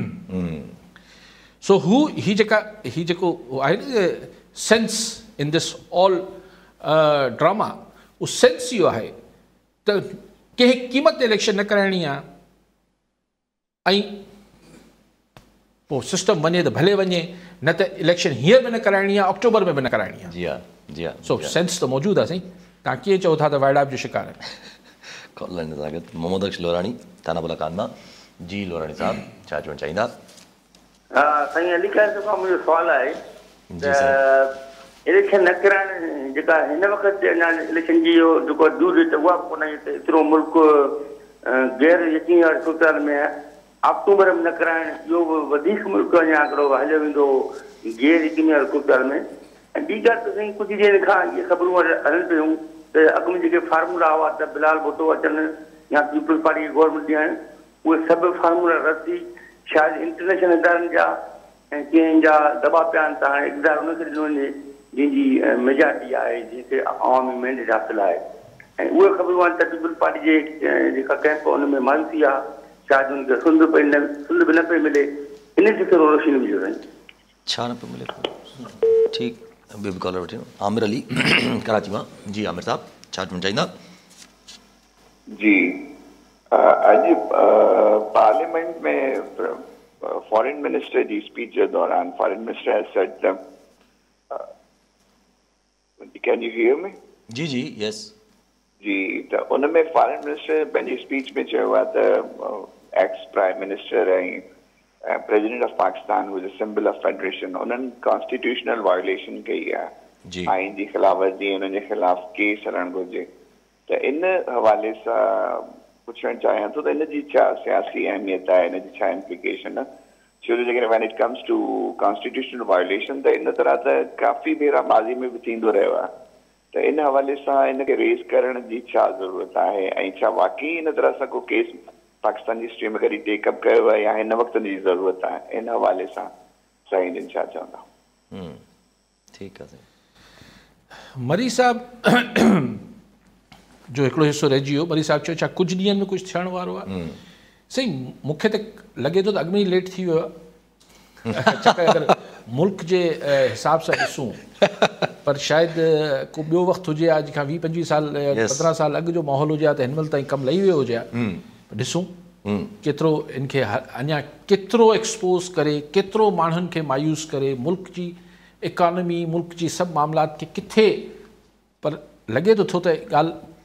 सो हू हीअ जेका हीअ जेको आहे न sense in this all drama, उहो सेंस इहो आहे त कंहिं क़ीमत ते इलेक्शन न कराइणी आहे, ऐं पोइ सिस्टम वञे त भले वञे, न त इलेक्शन हींअर में न कराइणी आहे, अक्टूबर में बि न कराइणी आहे। जी हा जी हा। सो सेंस त मौजूदु आहे साईं, तव्हां कीअं चओ था त वाइड़ा जो शिकार आहे। कॉल स्वागत मोहम्मद अक्ष लोराणी थाना बुलाकान मां। जी लोराणी साहब छा चवणु चाहींदा? हा साईं अली ख़ैर खां मुंहिंजो सुवालु आहे त इलेक्शन न कराइण जेका हिन वक़्तु अञा इलेक्शन जी इहो जेको दूर त उहा बि कोन्हे, एतिरो मुल्क गैर यकीनी वारी सूरत में आहे, अक्टूबर में न कराइण इहो बि वधीक मुल्क अञा हिकिड़ो हलियो वेंदो गैर यकीनी वारी सूरत में। ऐं ॿी ॻाल्हि त साईं कुझु ॾींहंनि खां इहे ख़बरूं हलनि पियूं त अॻु में जेके फार्मूला हुआ त बिलाल भुट्टो अचनि या पीपल्स पार्टी खे गवर्नमेंट ॾियनि, उहे सभु फार्मूला रद्द थी, शायदि इंटरनेशनल इदारनि जा ऐं कंहिं जा दॿा पिया आहिनि, त हाणे इक़्तिदार उनखे ॾिनो वञे जंहिंजी मेजॉरिटी आहे, जंहिंखे अवामी मैंडेट हासिलु आहे, ऐं उहे ख़बरूं आहिनि त पीपल्स पार्टी जे जेका कैंप उन में मायूसी आहे, शायदि हुनखे सुंद पई न सुंद बि न पई मिले, इन ते थोरो रोशनी विझो साईं। छा न पियो मिले? ठीकु, ॿियो बि कॉलर वठी आमिर अली कराची मां। जी आमिर साहब छा चवणु चाहींदा? जी अॼु पार्लियामेंट में फॉरेन मिनिस्टर जी स्पीच जे दौरान foreign minister has said, can you hear me? जी जी यस जी, त उन में फॉरेन मिनिस्टर पंहिंजी स्पीच में चयो आहे त एक्स प्राइम मिनिस्टर ऐं president of Pakistan who is a symbol of federation, उन्हनि कॉन्स्टिट्यूशनल वायोलेशन कई आहे, आइन जी ख़िलाफ़ वर्जी, उन्हनि जे ख़िलाफ़ केस हलणु घुरिजे। त इन हवाले सां पुछणु चाहियां थो त इन जी छा सियासी अहमियत आहे, इन जी छा इम्प्लिकेशन आहे, छो जो जेकॾहिं when it comes to constitutional violation त इन तरह त काफ़ी भेरा माज़ी में बि थींदो रहियो आहे, त इन हवाले सां इनखे रेज़ करण जी छा ज़रूरत आहे, ऐं छा वाकई इन तरह सां को केस पाकिस्तान जी हिस्ट्री में कॾहिं टेकअप कयो आहे या हिन वक़्त जी ज़रूरत आहे, इन हवाले सां साईं जन छा चवंदा? ठीकु आहे। मरी साहब जो हिकिड़ो हिसो रहिजी वियो, मरी साहब चयो छा कुझु ॾींहंनि में कुझु थियण वारो आहे? साईं मूंखे त लॻे थो त अॻु में ई लेट थी वियो आहे, छाकाणि अगरि मुल्क जे हिसाब सां ॾिसूं, पर शायदि को ॿियो वक़्तु हुजे हा जेका वीह पंजवीह साल पंद्रहं साल अॻु जो माहौल हुजे हा त हिन महिल ताईं कमु लही वियो हुजे हा। ॾिसूं केतिरो इनखे अञा केतिरो एक्सपोज़ करे, केतिरो माण्हुनि खे मायूस करे, मुल्क जी इकॉनमी मुल्क जी सभु मामलात खे किथे, पर लॻे थो थो त ॻाल्हि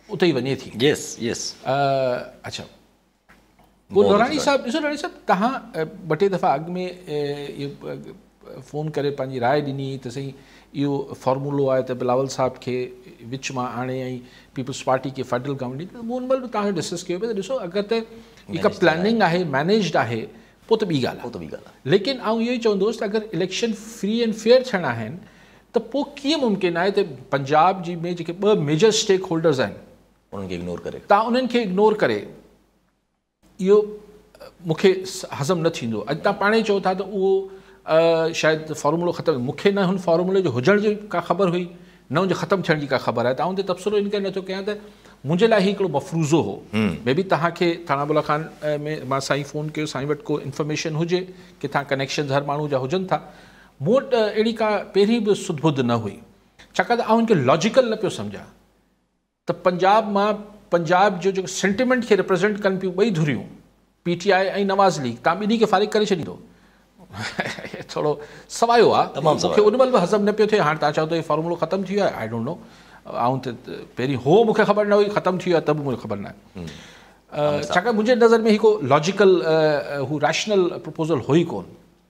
उते ई वञे थी। यस यस अच्छा पोइ लोराणी साहब ॾिसो लोराणी साहब तव्हां ॿ टे दफ़ा अॻु में इहो फ़ोन करे पंहिंजी राय ॾिनी त सही इहो फॉर्मूलो आहे त बिलावल साहब खे विच मां आणे ऐं पीपल्स पार्टी खे फेडरल गवर्नमेंट त मूं महिल बि तव्हांखे डिस्कस कयो पियो त ॾिसो अगरि त हिकु प्लानिंग आहे मैनेज्ड आहे पोइ त ॿी ॻाल्हि आहे, त ॿी ॻाल्हि आहे। लेकिन आउं इहो ई चवंदुसि त अगरि इलेक्शन फ्री एंड फेयर थियणा आहिनि त पोइ कीअं मुमकिन आहे त पंजाब जी में जेके ॿ मेजर स्टेक होल्डर्स आहिनि उन्हनि खे इग्नोर करे तव्हां उन्हनि खे इग्नोर करे इहो मूंखे हज़म न थींदो। अॼु तव्हां पाण ई चओ था त उहो शायदि फॉर्मूलो ख़तमु, मूंखे न हुन फॉर्मूले जो हुजण जी का ख़बर हुई न हुनजे ख़तमु थियण जी का ख़बर आहे। तव्हां हुन ते तबसरो इन करे नथो कयां त मुंहिंजे लाइ हिकिड़ो मफ़रूज़ो हो, मे बी तव्हांखे थाणा बुला खान में मां साईं फ़ोन कयो, साईं वटि को इंफॉर्मेशन हुजे किथां कनेक्शन्स हर माण्हू जा हुजनि था, मूं वटि अहिड़ी का पहिरीं बि सुध बुध न हुई, छाकाणि त आउं हिनखे लॉजिकल न पियो सम्झां त पंजाब मां पंजाब जो जेको सेंटिमेंट खे रिप्रेज़ेंट कनि पियूं ॿई धुरियूं पी टी आई ऐं नवाज़ लीग, तव्हां ॿिन्ही खे फ़ारिग करे छॾींदो थोरो सवायो आहे, मूंखे उन महिल बि हज़म न पियो थिए। हाणे तव्हां चओ त इहो फॉर्मूलो ख़तमु थी वियो आहे, आई डोंट नो, ऐं त पहिरीं हो मूंखे ख़बर न हुई, ख़तमु थी वियो आहे त बि मूंखे ख़बर न आहे, छाकाणि मुंहिंजे नज़र में हिकु लॉजिकल हू रैशनल प्रपोज़ल हुई कोन।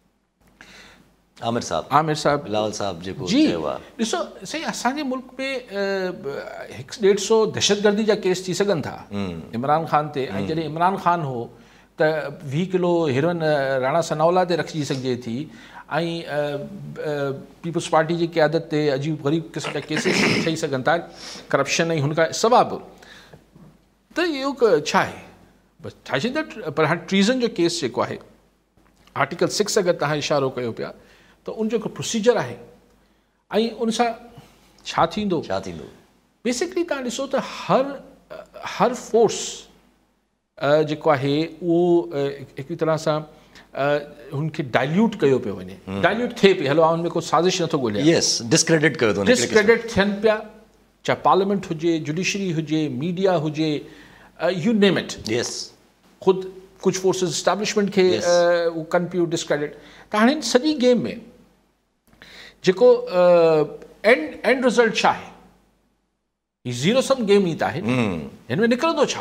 आमिर साहब आमिर साहब बिलावल साहब जेको जी चयो आहे, ॾिसो सही असांजे मुल्क में हिकु ॾेढ सौ दहशतगर्दी जा केस थी सघनि था इमरान ख़ान ते, ऐं जॾहिं इमरान ख़ान हो त वीह किलो हेरोइन राणा सनावला ते रखिजी सघिजे थी, ऐं पीपल्स पार्टी जी क़यादत ते अजीब ग़रीब क़िस्म जा केसिस ठही सघनि था, करप्शन ऐं हुनखां सबबु त इहो छा आहे बसि ठाहे छॾींदा। पर हाणे ट्रीज़न जो केस जेको आहे आर्टिकल सिक्स अगरि तव्हां इशारो कयो पिया त उनजो हिकु प्रोसीजर आहे, ऐं उन सां छा थींदो छा थींदो बेसिकली तव्हां ॾिसो त हर हर फोर्स जेको आहे उहो हिकिड़ी तरह सां हुनखे डाइल्यूट कयो पियो वञे, डाइल्यूट थिए पई, हलो हुन में को साज़िश नथो ॻोल्हियां, यस डिस्क्रेडिट कयो थो, डिस्क्रेडिट थियनि पिया, चाहे पार्लियामेंट हुजे, जुडिशरी हुजे, मीडिया हुजे, यू नेम इट, यस ख़ुदि कुझु फोर्सिस इस्टेब्लिशमेंट खे उहो कनि पियूं डिस्क्रेडिट। त हाणे हिन सॼी गेम में जेको एंड एंड रिज़ल्ट छा आहे, हीअ ज़ीरो सम गेम ई त आहे, हिन में निकिरंदो छा,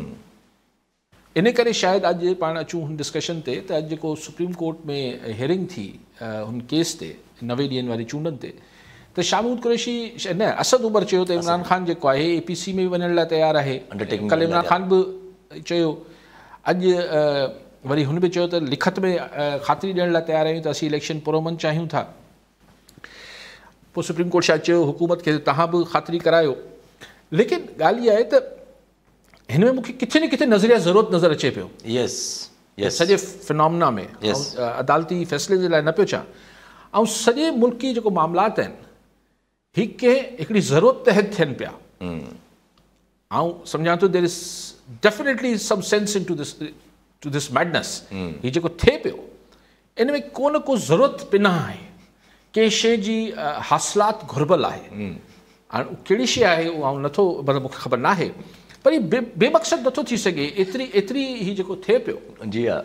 इन करे शायदि अॼु पाण अचूं हुन डिस्कशन ते त अॼु जेको सुप्रीम कोर्ट में हियरिंग थी हुन केस ते नवे ॾींहंनि वारी चूंडनि ते, त शामूद कुरैशी न असद उमर चयो त इमरान ख़ान जेको आहे ए पी सी में बि वञण लाइ तयारु आहे, कल्ह इमरान ख़ान बि चयो, अॼु वरी हुन बि चयो त लिखत में ख़ातिरी ॾियण लाइ तयारु आहियूं त असीं इलेक्शन पुरअमन चाहियूं था। पोइ सुप्रीम कोर्ट छा चयो, हुकूमत खे तव्हां बि ख़ातिरी करायो, लेकिन ॻाल्हि इहा आहे त हिन में मूंखे किथे न किथे नज़रिया ज़रूरत नज़र अचे पियो, यस यस सॼे फिनोमिना में, अदालती फ़ैसिले जे लाइ न पियो चवां, ऐं सॼे मुल्की जेको मामलात आहिनि ही कंहिं हिकिड़ी ज़रूरत तहत थियनि पिया, ऐं सम्झां थो there is definitely some sense in to this to this madness, हीउ जेको थिए पियो इन में को न को ज़रूरत पिना आहे, कंहिं शइ जी हासिलात घुरबल आहे, हाणे कहिड़ी शइ आहे उहो आउं नथो मतिलबु मूंखे ख़बर न आहे, पर हीउ बे बेमक़सद नथो थी सघे, एतिरी एतिरी हीउ जेको थिए पियो, जी हा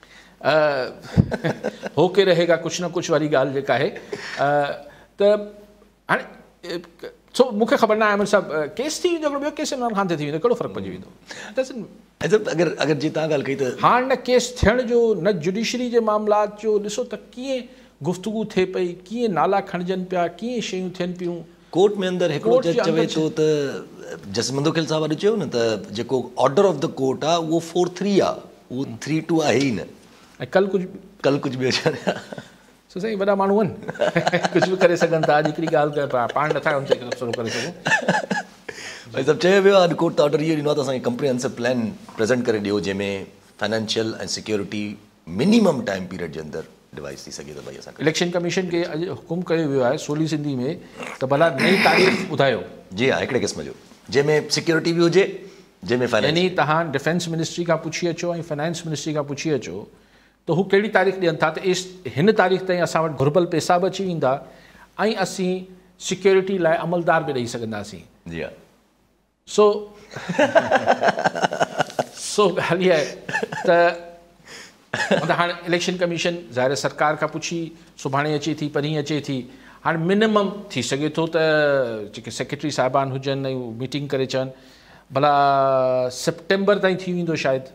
हो के रहेगा कुझु न कुझु वारी ॻाल्हि जेका आहे, त हाणे सो मूंखे ख़बर न आहे आमिर साहब केस थी वेंदो, ॿियो केस इमरान ख़ान ते थी वेंदो, कहिड़ो फ़र्क़ु पइजी वेंदो, अगरि अगरि जीअं तव्हां ॻाल्हि कई त हाणे न केस थियण जो न जुडिशरी जे मामलात जो, ॾिसो त कीअं गुफ़्तगू थिए पई, कीअं नाला खणजनि पिया, कीअं शयूं थियनि पियूं, कोर्ट में अंदरि हिकिड़ो जज चवे थो त जस्टिस मंदोखिल साहब अॼु चयो न त जेको ऑर्डर ऑफ द कोर्ट आहे उहो फोर थ्री आहे, उहो थ्री टू आहे ई न, ऐं कल्ह कुझु कल्ह कुझु ॿियो छा सो साईं वॾा माण्हू आहिनि कुझु बि करे सघनि था, अॼु हिकिड़ी ॻाल्हि पाण नथा हुन ते तबसरो करे सघूं। भाई सभु चयो वियो आहे अॼु कोर्ट त ऑर्डर इहो ॾिनो आहे त असांखे कंप्रिहेंसिव प्लान प्रेज़ेंट करे ॾियो जंहिंमें फाइनेंशियल ऐं सिक्योरिटी मिनिमम टाइम पीरियड जे अंदरि डिवाइस थी सघे त भई असांखे इलेक्शन कमीशन खे अॼु हुकुम कयो वियो आहे सोली सिंधी में त भला नई तारीख़ ॿुधायो, जी हा हिकिड़े क़िस्म जो जंहिंमें सिक्योरिटी बि हुजे, जंहिंमें फाइनेंस, यानी तव्हां डिफेंस मिनिस्ट्री खां पुछी अचो ऐं फाइनेंस मिनिस्ट्री खां पुछी अचो त हू कहिड़ी तारीख़ ॾियनि था त इस हिन तारीख़ ताईं असां वटि घुर्बल पैसा बि अची वेंदा ऐं असीं सिक्योरिटी लाइ अमलदार बि ॾेई सघंदासीं, जी हा सो सो ॻाल्हि इहा आहे त हाणे इलेक्शन कमीशन ज़ाहिर सरकार खां पुछी सुभाणे अचे थी, परीहं अचे थी, हाणे मिनिमम थी सघे थो त जेके सेक्रेटरी साहिबान हुजनि ऐं मीटिंग करे चवनि, भला सेप्टेंबर ताईं थी वेंदो शायदि।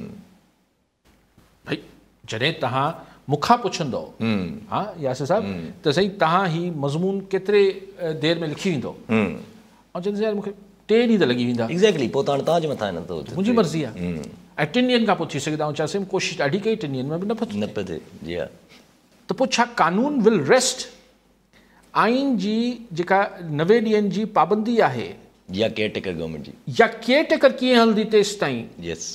भई जॾहिं तव्हां मूंखां पुछंदो हा यासिर साहिबु त साईं तव्हां ही मज़मून केतिरे देरि में लिखी वेंदो, ऐं चवंदुसि यार मूंखे टे ॾींहं त लॻी वेंदा। एग्ज़ैक्टली, पोइ तव्हां तव्हांजे मथां आहे न, त मुंहिंजी मर्ज़ी आहे। ऐं टिनि ॾींहंनि खां पोइ थी सघे, ऐं चयोसीं कोशिशि ॾाढी कई, टिनि ॾींहंनि में बि न पियो न पियो थिए। जी हा। त पोइ छा कानून विल रेस्ट? आइन जी जेका नवे ॾींहंनि जी पाबंदी आहे या केयर टेकर गवर्नमेंट जी, या केयर टेकर कीअं हलंदी तेसि ताईं, यस,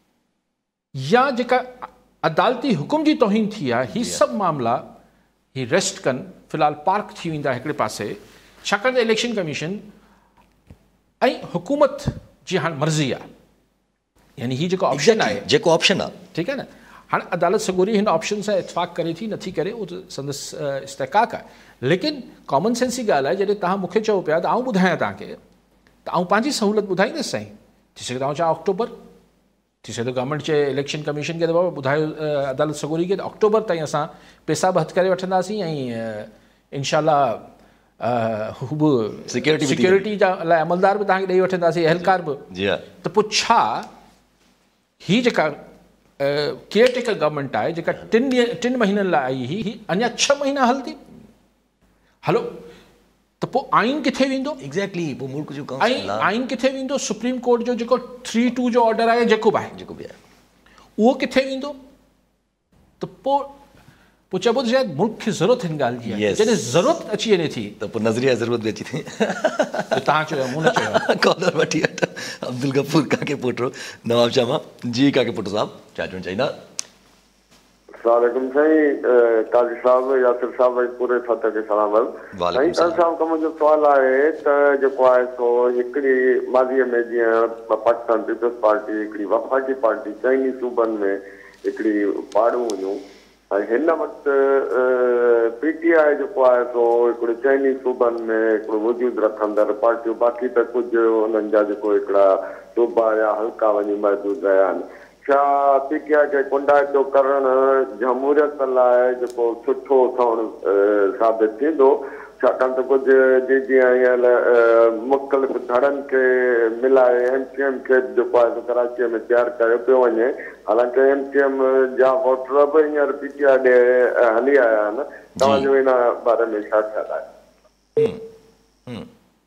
या जेका अदालती हुकुम जी तौहीन थी आहे, ही सभु मामला ही रेस्ट कनि, फ़िलहालु पार्क थी वेंदा हिकिड़े पासे, छाकाणि त इलेक्शन कमीशन ऐं हुकूमत जी हाणे मर्ज़ी आहे। यानी ही जेको ऑप्शन आहे, जेको ऑप्शन आहे, ठीकु आहे न, हाणे अदालत सगोरी हिन ऑप्शन सां इतफ़ाक़ करे थी नथी करे, उहो त संदसि इस्तेकाक आहे। लेकिन कॉमन सेंस जी ॻाल्हि आहे, जॾहिं तव्हां मूंखे चओ पिया त आउं ॿुधायां तव्हांखे, त आउं पंहिंजी सहूलियत ॿुधाईंदुसि साईं। थी सघे तव्हां चओ अक्टूबर, थी सघे गवर्नमेंट चए इलेक्शन कमीशन खे त बाबा ॿुधायो अदालत सगोरी खे त अक्टूबर ताईं असां पैसा बि हथु करे वठंदासीं ऐं इनशाला हू बि सिक्योरिटी सिक्योरिटी जा लाइ अमलदार बि तव्हांखे ॾेई वठंदासीं, अहलकार बि। जी हा। त पोइ छा ही जेका केयर टेकर गवर्नमेंट आहे, जेका टिनि ॾींहं टिनि महीननि लाइ आई हुई, ही अञा छह महीना हलंदी? हलो, त पोइ आइन किथे वेंदो? एग्ज़ैक्टली, पोइ मुल्क जो ऐं आइन किथे वेंदो? सुप्रीम कोर्ट जो जेको थ्री टू जो ऑर्डर आहे, जेको बि आहे, जेको बि आहे, उहो किथे वेंदो? त पोइ पोइ चइबो त शायदि मुल्क खे ज़रूरत हिन ॻाल्हि जी आहे। जॾहिं ज़रूरत अची वञे थी त पोइ नज़रिया ज़रूरत बि अची थी। तव्हां चयो, मूं न चयो। कॉलर वठी वठ, अब्दुल गफूर काके पुटो नवाब शाह मां। जी काके पुटो साहब, छा चवणु चाहींदा? अस्सलाम साईं, काज़ी साहब, यासिर साहब, पूरे साथ खे सलाम। साईं काज़ी साहब खां मुंहिंजो सुवालु आहे त जेको आहे सो हिकिड़ी माज़ीअ में जीअं पाकिस्तान पीपल्स पार्टी, हिकिड़ी वफ़ाक़ी पार्टी, चइनी सूबनि में हिकिड़ी पाड़ियूं हुयूं, ऐं हिन वक़्तु पी टी आई जेको आहे सो हिकिड़े चइनी सूबनि में हिकिड़ो वजूद रखंदड़ पार्टियूं, बाक़ी त कुझु उन्हनि जा जेको हिकिड़ा सूबा या हल्का वञी महदूद रहिया आहिनि। छा पी टी आई खे कुंडाइतो करणु जमहूरियत लाइ जेको सुठो थियणु साबित थींदो? छाकाणि त कुझु जी जीअं हींअर मुख़्तलिफ़ धड़नि खे मिलाए एम सी एम खे जेको आहे कराचीअ में तयारु कयो पियो वञे, हालांकि एम सी एम जा वोटर बि हींअर पी टी आई ॾे हली आया आहिनि। तव्हांजो हिन बारे में छा ख़्यालु आहे?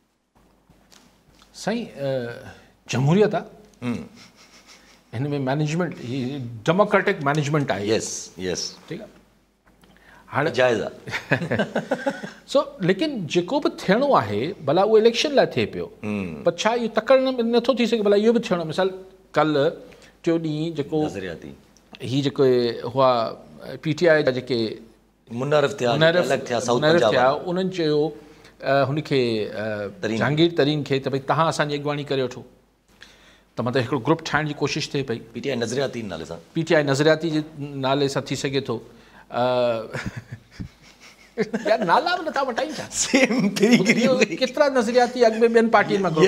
साईं, जमहूरियत आहे, हिन में मैनेजमेंट डेमोक्रेटिक मैनेजमेंट आहे। यस यस, ठीकु आहे, हाणे जाइज़ आहे। सो लेकिन जेको बि थियणो आहे भला उहो इलेक्शन लाइ थिए पियो, पर छा इहो तकड़ि नथो थी सघे? भला इहो बि थियणो, मिसाल कल्ह टियों ॾींहुं जेको नज़रियाती ही जेके हुआ पी टी आई जा जेके मुनरफ़ थिया, मुनरफ़ थिया, उन्हनि चयो हुनखे जहांगीर तरीन खे त भई तव्हां असांजी अॻुवाणी करे वठो। त मतिलबु हिकिड़ो ग्रुप ठाहिण जी कोशिशि थिए पई, पी टी आई नज़रियाती नाले सां, पी टी आई नज़रियाती जे नाले सां थी सघे थो। यार नाला बि नथा वठाइनि छा? सेम केतिरा नज़रियाती अॻु में ॿियनि पार्टियुनि मां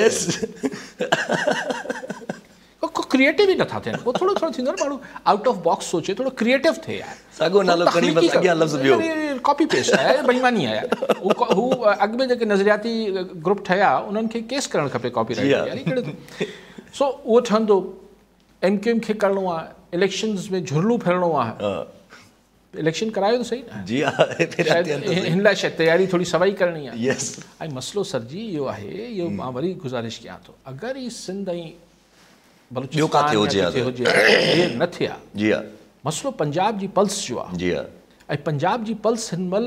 क्रिएटिव ई नथा थियनि। पोइ थोरो थोरो थींदो न, माण्हू आउट ऑफ बॉक्स सोचे, थोरो क्रिएटिव थिए यार। साॻियो नालो खणी बसि अॻियां लफ़्ज़ ॿियो, कॉपी पेस्ट आहे, बेईमानी आहे यार। हू अॻु में जेके नज़रियाती ग्रुप ठहिया उन्हनि खे केस करणु खपे कॉपी राइट। सो उहो ठहंदो, एम क्यू एम खे करिणो आहे, इलेक्शन्स में झुरलू फिरणो आहे, इलेक्शन करायो त सही न? जी हा, हिन लाइ शायदि तयारी थोरी सवाई करणी आहे। यस, ऐं मसइलो सर जी इहो आहे, इहो मां वरी गुज़ारिश कयां थो, अगरि ही सिंध ऐं बलूचिस्तान हुजे इहे न थिया, जी हा, मसइलो पंजाब जी पल्स जो आहे। जी हा, ऐं पंजाब जी पल्स हिन महिल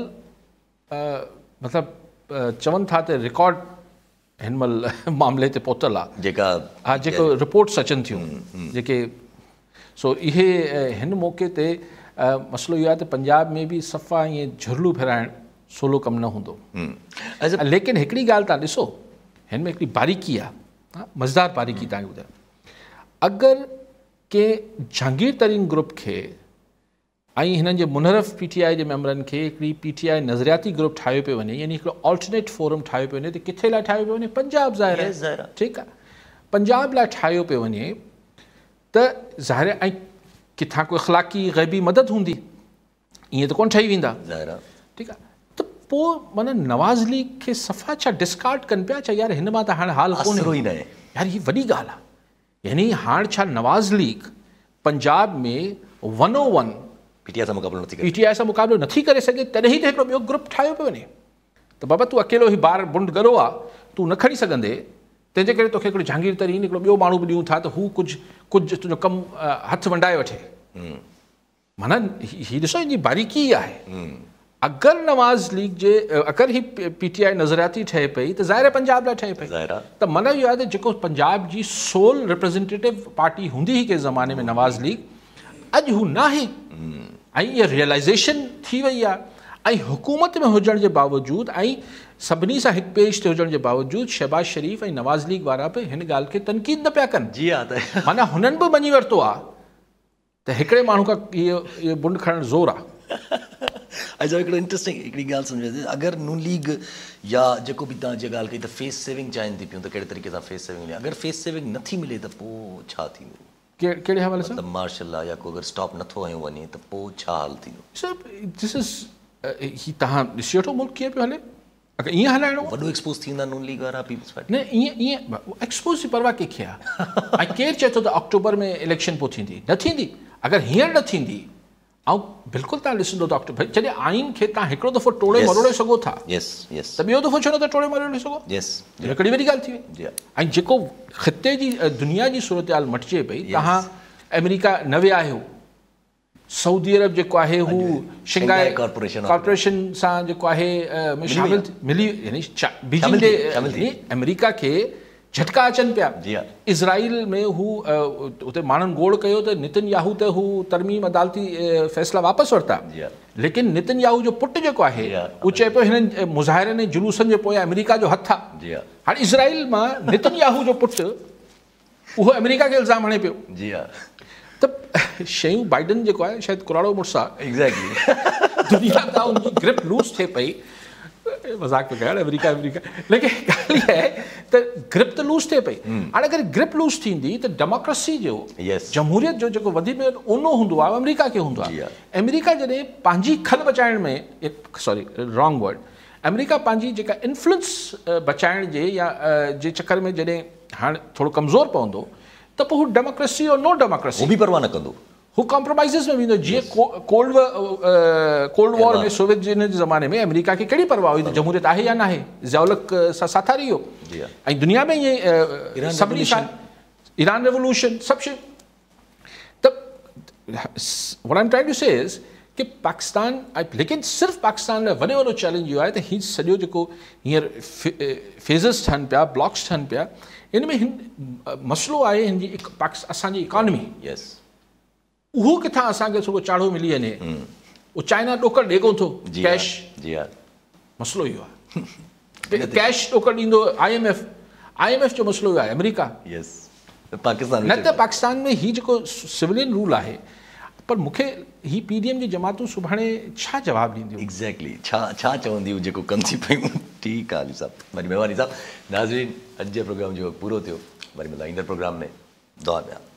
मतिलबु चवनि था त रिकॉर्ड हिन महिल मामले ते पहुतल आहे, जेका हा जेको रिपोर्ट्स अचनि थियूं जेके। सो इहे हिन मौक़े ते मसइलो इहो आहे त पंजाब में बि सफ़ा ईअं झुरलू फिराइणु सवलो कमु न हूंदो। लेकिन हिकिड़ी ॻाल्हि तव्हां ॾिसो, हिन में हिकिड़ी बारीकी आहे, मज़ेदार बारीकी तव्हांखे ॿुधायो। अगरि कंहिं जहांगीर तरीन ग्रुप खे ऐं हिननि जे मुनरफ़ पी टी आई जे मेंबरनि खे हिकिड़ी पी टी आई नज़रियाती ग्रुप ठाहियो पियो वञे, यानी हिकिड़ो ऑल्टरनेट फोरम ठाहियो पियो वञे, त किथे लाइ ठाहियो पियो वञे? पंजाब ज़ाहिर आहे, ठीकु आहे, पंजाब लाइ ठाहियो पियो वञे त ज़ाहिर ऐं किथां कोई इख़लाक़ी ग़ैबी मदद हूंदी, ईअं त कोन ठही वेंदा, ठीकु आहे। त पोइ माना नवाज़ लीग खे सफ़ा छा डिस्कार्ड कनि पिया, छा यार हिन मां त हाणे हाल कोन्हे, यार हीअ वॾी ॻाल्हि आहे। यानी हाणे छा नवाज़ लीग पंजाब में वन ओ वन पीटीआई सां मुक़ाबिलो नथी करे पीटीआई सां मुक़ाबिलो नथी करे सघे, तॾहिं ई त हिकिड़ो ॿियो ग्रुप ठाहियो पियो वञे। त बाबा तूं अकेलो ई ॿार बुंड गरो आहे, तूं न खणी सघंदे, तंहिंजे करे तोखे हिकिड़ो जहांगीर तरीन हिकिड़ो ॿियो माण्हू बि ॾियूं था त हू कुझु कुझु तुंहिंजो कमु हथु वंडाए वठे। माना हीअ ॾिसो हिनजी बारीकी आहे। अगरि नवाज़ लीग जे अगरि ही पीटीआई नज़रियाती ठहे पई त ज़ाहिर पंजाब लाइ ठहे पई। त माना इहो आहे त जेको पंजाब जी सोल रिप्रेज़ेंटेटिव पार्टी हूंदी हुई कंहिं ज़माने में नवाज़ लीग, अॼु हू न आहे ऐं इहा रियलाइज़ेशन थी वई आहे। ऐं हुकूमत में हुजण जे बावजूदि ऐं सभिनी सां हिकु पेश ते हुजण जे बावजूदि शहबाज शरीफ़ ऐं नवाज़ लीग वारा बि हिन ॻाल्हि खे तनक़ीद न पिया कनि। जी हा, त माना हुननि बि मञी वरितो आहे त हिकिड़े माण्हू खां इहो इहो बुंड खणणु ज़ोर आहे। अच्छा, हिकिड़ो इंट्रस्टिंग हिकिड़ी ॻाल्हि सम्झ अचे, अगरि नून लीग या जेको बि तव्हां जीअं ॻाल्हि कई त फेस सेविंग चाहिनि थी पियूं त कहिड़े तरीक़े सां फेस सेविंग मिले, अगरि फेस सेविंग नथी मिले त पोइ छा थींदो? कहिड़े हवाले सां? मतिलबु मार्शल आहे या को अगरि स्टॉप नथो हयो वञे त पोइ छा हाल थींदो? सर दिस इज़ ही तव्हां ॾिसी वठो मुल्क कीअं पियो हले। अगरि ईअं हलाइणो वॾो एक्सपोज थींदा नून लीग वारा पीपल्स पार्टी? न ईअं ईअं एक्सपोज जी परवाह कंहिंखे आहे। ऐं केरु चए थो त अक्टूबर में इलेक्शन पोइ थींदी? न थींदी। अगरि हींअर न थींदी ऐं बिल्कुलु तव्हां ॾिसंदो त अक्टूबर जॾहिं आइन खे तव्हां हिकिड़ो दफ़ो टोड़े मरोड़े सघो था त ॿियो दफ़ो छो नथा टोड़े मरोड़े सघो? हिकिड़ी वॾी ॻाल्हि थी वई। ऐं जेको ख़िते जी दुनिया जी सूरत हाल मटिजे पई, तव्हां अमेरिका न विया आहियो, सऊदी अरब जेको आहे हू शिंगाई कॉर्पोरेशन सां जेको आहे शामिल मिली, यानी बीजिंग जे अमेरिका खे झटका अचनि पिया। इज़राइल में हू उते माण्हुनि गोड़ कयो त नितिन याहू ते हू तरमीम अदालती फ़ैसिला वापसि वरिता, लेकिन नितिन याहू जो पुटु जेको आहे उहो चए पियो हिननि मुज़ाहिरनि ऐं जुलूसनि जे पोयां अमेरिका जो हथु आहे। हाणे इज़राइल मां नितिन याहू जो पुटु उहो अमेरिका खे इल्ज़ाम हणे पियो। जी हा, त शयूं बाइडन जेको आहे शायदि कुराड़ो मुड़ुसु आहे। एग्ज़ैक्टली दुनिया खां उनजी ग्रिप लूज़ थिए पई। मज़ाक में कया अमेरिका अमेरिका लेकिन ॻाल्हि इहा आहे त ग्रिप त लूज़ थिए पई। हाणे अगरि ग्रिप लूज़ थींदी त डेमोक्रेसी जो जमहूरियत जो जेको वधीक में ऊनो हूंदो आहे अमेरिका खे हूंदो आहे। अमेरिका जॾहिं पंहिंजी खल बचाइण में, सॉरी रॉन्ग वर्ड, अमेरिका पंहिंजी जेका इन्फ्लुएंस बचाइण जे या जे चकर में जॾहिं हाणे थोरो कमज़ोर पवंदो त पोइ हू डेमोक्रेसी और नो डेमोक्रेसी बि परवाह न कंदो, हू कॉम्प्रोमाइज़िस में वेंदो। जीअं कोल्ड कोल्ड वॉर में सोवियत जे ज़माने में अमेरिका खे कहिड़ी परवाह हुई त जमहूरियत आहे या न आहे, ज़ियाउलक सां साथारी वियो। ऐं दुनिया में ईअं सभिनी सां ईरान रेवोल्यूशन सभु शइ। त what I am trying to say is कि पाकिस्तान, लेकिन सिर्फ़ु पाकिस्तान लाइ वॾे वॾो चैलेंज इहो आहे त हीउ सॼो जेको हींअर फेज़िस ठहनि पिया, ब्लॉक्स ठहनि पिया, हिन में हिन मसइलो आहे हिन जी असांजी इकॉनमी। यस, उहो किथां असांखे थोरो चाढ़ो मिली वञे, उहो चाइना ॾोकड़ ॾे कोन थो कैश। जी हा, मसइलो इहो आहे कैश ॾोकड़ ॾींदो I M F. I M F जो मसइलो इहो आहे अमेरिका। यस, पाकिस्तान न त पाकिस्तान में हीउ जेको सिविलियन रूल आहे, पर मूंखे ही पी डी एम जी जमातूं सुभाणे छा जवाबु ॾींदियूं? एग्ज़ैक्टली छा छा चवंदियूं जेको कनि थी पियूं। ठीकु आहे अली साहब, वरी महिरबानी साहब। नाज़रीन, अॼु जे प्रोग्राम जो पूरो थियो, वरी मिलंदा ईंदड़ प्रोग्राम में। दुआ में